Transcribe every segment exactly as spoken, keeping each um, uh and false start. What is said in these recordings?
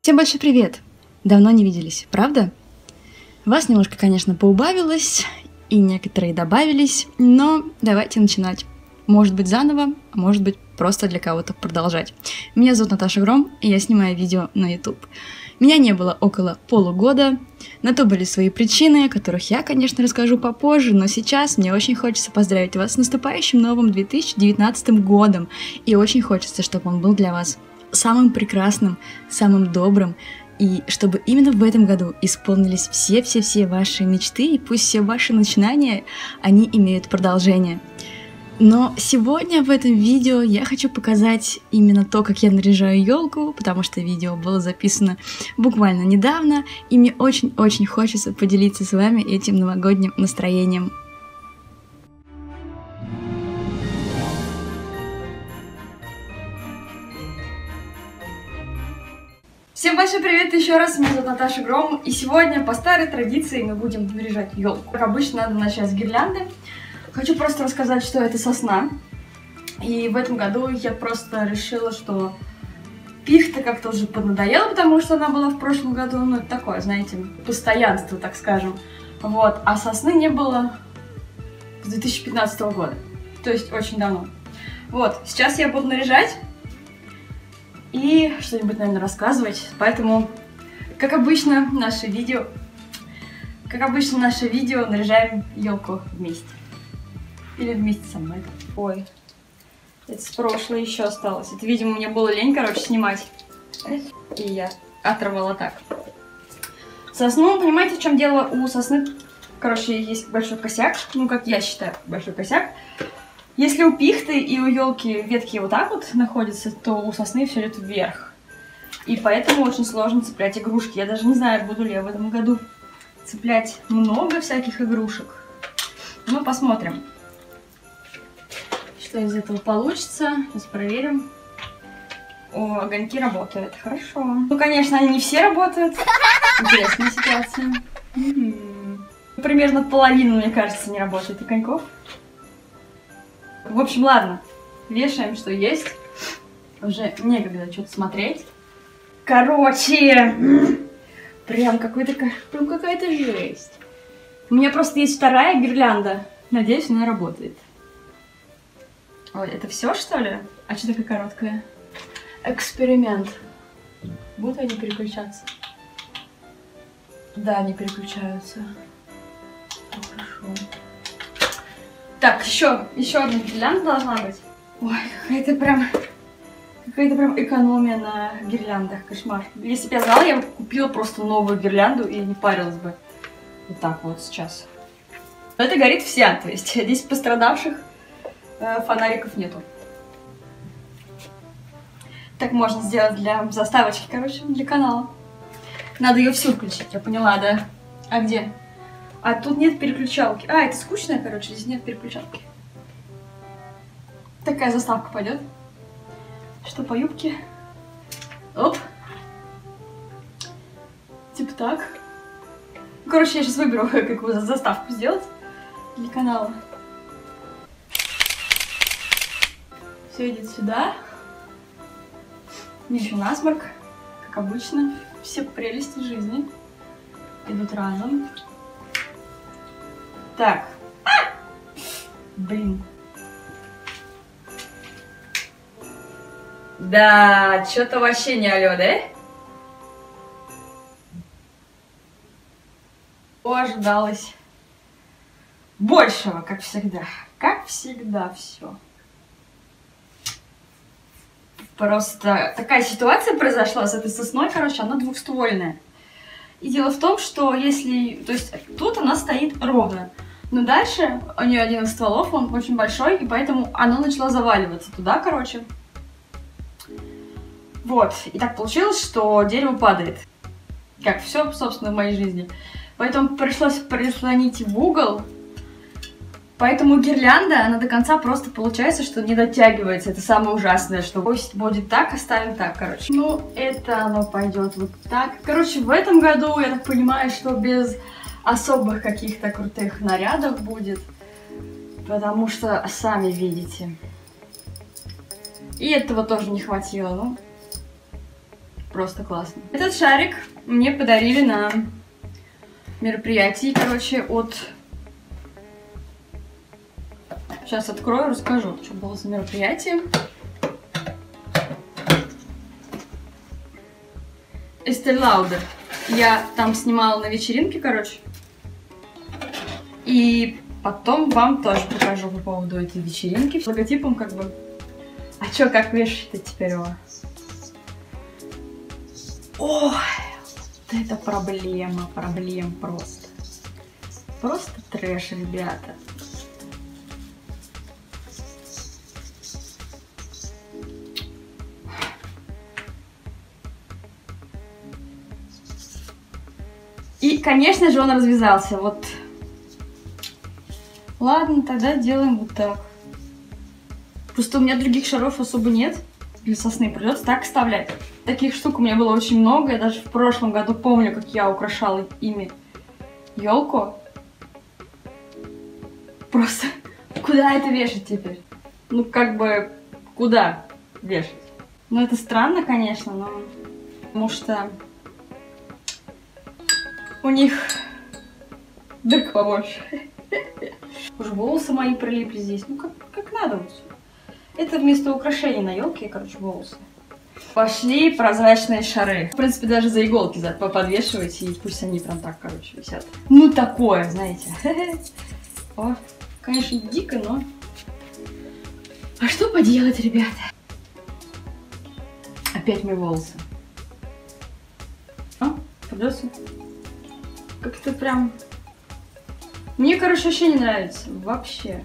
Всем большой привет! Давно не виделись, правда? Вас немножко, конечно, поубавилось, и некоторые добавились, но давайте начинать. Может быть заново, а может быть просто для кого-то продолжать. Меня зовут Наташа Гром, и я снимаю видео на YouTube. Меня не было около полугода, на то были свои причины, о которых я, конечно, расскажу попозже, но сейчас мне очень хочется поздравить вас с наступающим новым две тысячи девятнадцатым годом, и очень хочется, чтобы он был для вас самым прекрасным, самым добрым, и чтобы именно в этом году исполнились все-все-все ваши мечты, и пусть все ваши начинания, они имеют продолжение. Но сегодня в этом видео я хочу показать именно то, как я наряжаю елку, потому что видео было записано буквально недавно, и мне очень-очень хочется поделиться с вами этим новогодним настроением. Всем большой привет еще раз, меня зовут Наташа Гром, и сегодня по старой традиции мы будем наряжать елку. Как обычно, надо начать с гирлянды. Хочу просто рассказать, что это сосна, и в этом году я просто решила, что пихта как-то уже поднадоела, потому что она была в прошлом году, ну это такое, знаете, постоянство, так скажем, вот, а сосны не было с две тысячи пятнадцатого года, то есть очень давно. Вот, сейчас я буду наряжать и что-нибудь, наверное, рассказывать, поэтому, как обычно, наше видео, как обычно, наше видео наряжаем елку вместе. Или вместе со мной. Ой, это с прошлого еще осталось. Это, видимо, мне было лень, короче, снимать. И я оторвала так. Сосну, понимаете, в чем дело? У сосны, короче, есть большой косяк. Ну, как я считаю, большой косяк. Если у пихты и у елки ветки вот так вот находятся, то у сосны все идет вверх. И поэтому очень сложно цеплять игрушки. Я даже не знаю, буду ли я в этом году цеплять много всяких игрушек. Ну, посмотрим, что из этого получится. Сейчас проверим. О, огоньки работают. Хорошо. Ну, конечно, они не все работают. Интересная ситуация. Угу. Примерно половина, мне кажется, не работает огоньков. В общем, ладно. Вешаем, что есть. Уже некогда что-то смотреть. Короче, прям какой-то, прям какая-то жесть. У меня просто есть вторая гирлянда. Надеюсь, она работает. Ой, это все, что ли? А что такая короткая? Эксперимент. Будут они переключаться? Да, они переключаются. О, хорошо. Так, еще, еще одна гирлянда должна быть. Ой, какая-то прям, какая-то прям экономия на гирляндах, кошмар. Если бы я знала, я бы купила просто новую гирлянду и не парилась бы. Вот так вот сейчас. Но это горит вся, то есть здесь пострадавших э, фонариков нету. Так можно сделать для заставочки, короче, для канала. Надо ее всю включить, я поняла, да? А где? А тут нет переключалки. А, это скучно, короче, здесь нет переключалки. Такая заставка пойдет. Что по юбке? Оп. Типа так. Короче, я сейчас выберу, какую заставку сделать для канала. Все идет сюда. Мне еще насморк, как обычно. Все прелести жизни идут разом. Так. А! Блин. Да, что-то вообще не алё, да? Ожидалось большего, как всегда. Как всегда все. Просто такая ситуация произошла с этой сосной, короче, она двухствольная. И дело в том, что если... То есть тут она стоит ровно. Но дальше у нее один из стволов, он очень большой, и поэтому она начала заваливаться туда, короче. Вот. И так получилось, что дерево падает. Как все, собственно, в моей жизни. Поэтому пришлось прислонить в угол. Поэтому гирлянда, она до конца просто получается, что не дотягивается. Это самое ужасное, что пусть будет так, оставим так, короче. Ну, это оно пойдет вот так. Короче, в этом году, я так понимаю, что без особых каких-то крутых нарядов будет. Потому что, сами видите. И этого тоже не хватило, ну. Просто классно. Этот шарик мне подарили на мероприятии, короче, от... Сейчас открою, расскажу, что было за мероприятие. Estee Lauder. Я там снимала на вечеринке, короче. И потом вам тоже покажу по поводу этой вечеринки. С логотипом как бы... А чё, как вешать-то теперь его? Ой, вот это проблема, проблем просто. Просто трэш, ребята. И, конечно же, он развязался. Вот. Ладно, тогда делаем вот так. Просто у меня других шаров особо нет. Для сосны придется так вставлять. Таких штук у меня было очень много. Я даже в прошлом году помню, как я украшала ими елку. Просто куда это вешать теперь? Ну, как бы, куда вешать? Ну, это странно, конечно, но... Потому что у них дырка побольше. Уж волосы мои прилипли здесь. Ну, как, как надо вот. Это вместо украшений на елке, короче, волосы. Пошли прозрачные шары. В принципе, даже за иголки подвешивайте, и пусть они прям так, короче, висят. Ну, такое, знаете. О, конечно, дико, но... А что поделать, ребята? Опять мои волосы. А, придется... Как-то прям... Мне, короче, вообще не нравится. Вообще.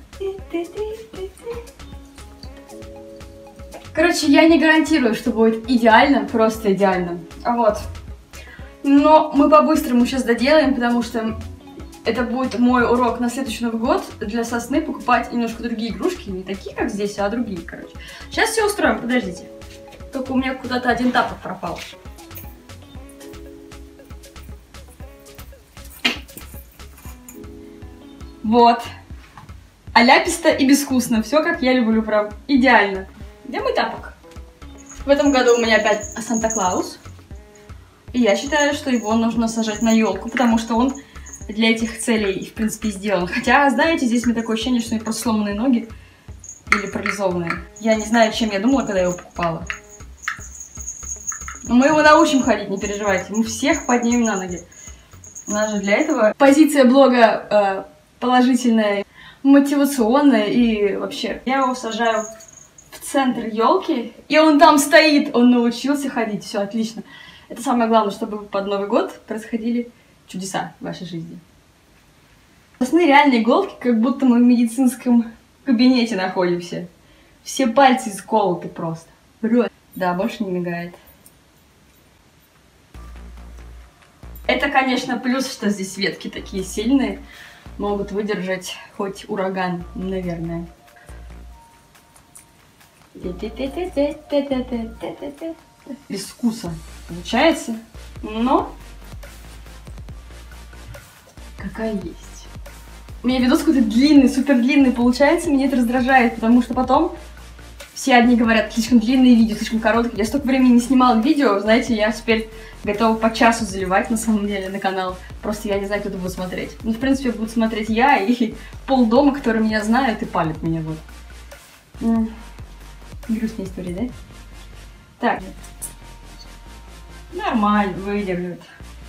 Короче, я не гарантирую, что будет идеально, просто идеально. А вот. Но мы по-быстрому сейчас доделаем, потому что это будет мой урок на следующий Новый год. Для сосны покупать немножко другие игрушки. Не такие, как здесь, а другие, короче. Сейчас все устроим, подождите. Только у меня куда-то один тапок пропал. Вот. А ляписто и безвкусно. Все, как я люблю, прям идеально. Где мой тапок? В этом году у меня опять Санта-Клаус. И я считаю, что его нужно сажать на елку, потому что он для этих целей, в принципе, сделан. Хотя, знаете, здесь у меня такое ощущение, что у него просто сломанные ноги. Или парализованные. Я не знаю, чем я думала, когда я его покупала. Но мы его научим ходить, не переживайте. Мы всех поднимем на ноги. У нас же для этого позиция блога... Э, положительная, мотивационная и вообще. Я его сажаю в центр елки, и он там стоит, он научился ходить, все отлично. Это самое главное, чтобы под Новый год происходили чудеса в вашей жизни. Сосны реальные иголки, как будто мы в медицинском кабинете находимся. Все пальцы исколоты просто. Да, больше не мигает. Это, конечно, плюс, что здесь ветки такие сильные. Могут выдержать хоть ураган, наверное. Без вкуса получается, но какая есть. У меня видос какой-то длинный, супер длинный получается, меня это раздражает, потому что потом все одни говорят, слишком длинные видео, слишком короткие. Я столько времени не снимала видео, знаете, я теперь готова по часу заливать на самом деле на канал. Просто я не знаю, кто это будет смотреть. Ну, в принципе, будут смотреть я и полдома, которые меня знают и палят меня вот. Ну, грустная история, да? Так. Нормально, выдержит.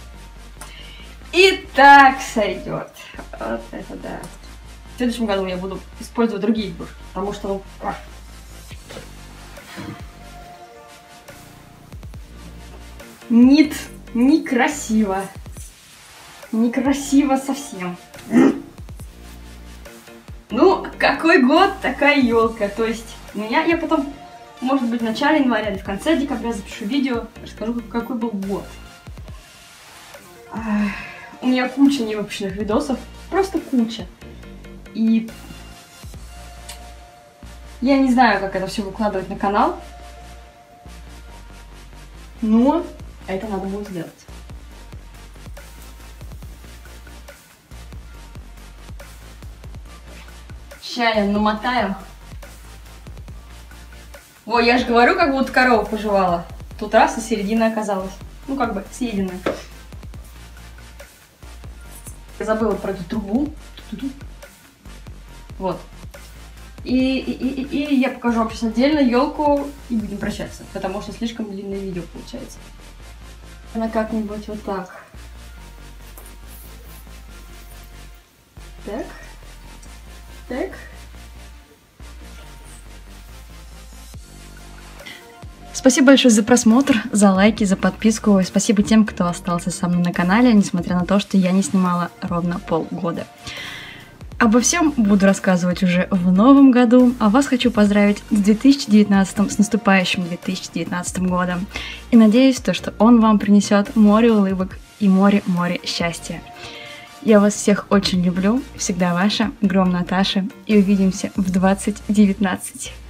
И так сойдет. Вот это да. В следующем году я буду использовать другие игрушки, потому что, ну, Нет, некрасиво. Некрасиво совсем. Ну, какой год, такая елка. То есть, у меня, я потом, может быть, в начале января или в конце декабря запишу видео, расскажу, какой был год. У меня куча невыпущенных видосов, просто куча. И я не знаю, как это все выкладывать на канал, но это надо будет сделать. Сейчас я намотаю. Ой, я же говорю, как будто корова пожевала. Тут раз и середина оказалась. Ну, как бы, съеденная. Я забыла про эту трубу. Вот. И, и, и, и я покажу вам сейчас отдельно елку и будем прощаться, потому что слишком длинное видео получается. Она как-нибудь вот так. Так. Так. Спасибо большое за просмотр, за лайки, за подписку. Спасибо тем, кто остался со мной на канале, несмотря на то, что я не снимала ровно полгода. Обо всем буду рассказывать уже в новом году, а вас хочу поздравить с две тысячи девятнадцатым, с наступающим две тысячи девятнадцатым годом. И надеюсь, то, что он вам принесет море улыбок и море-море счастья. Я вас всех очень люблю, всегда ваша Гром Наташа, и увидимся в двадцать девятнадцать.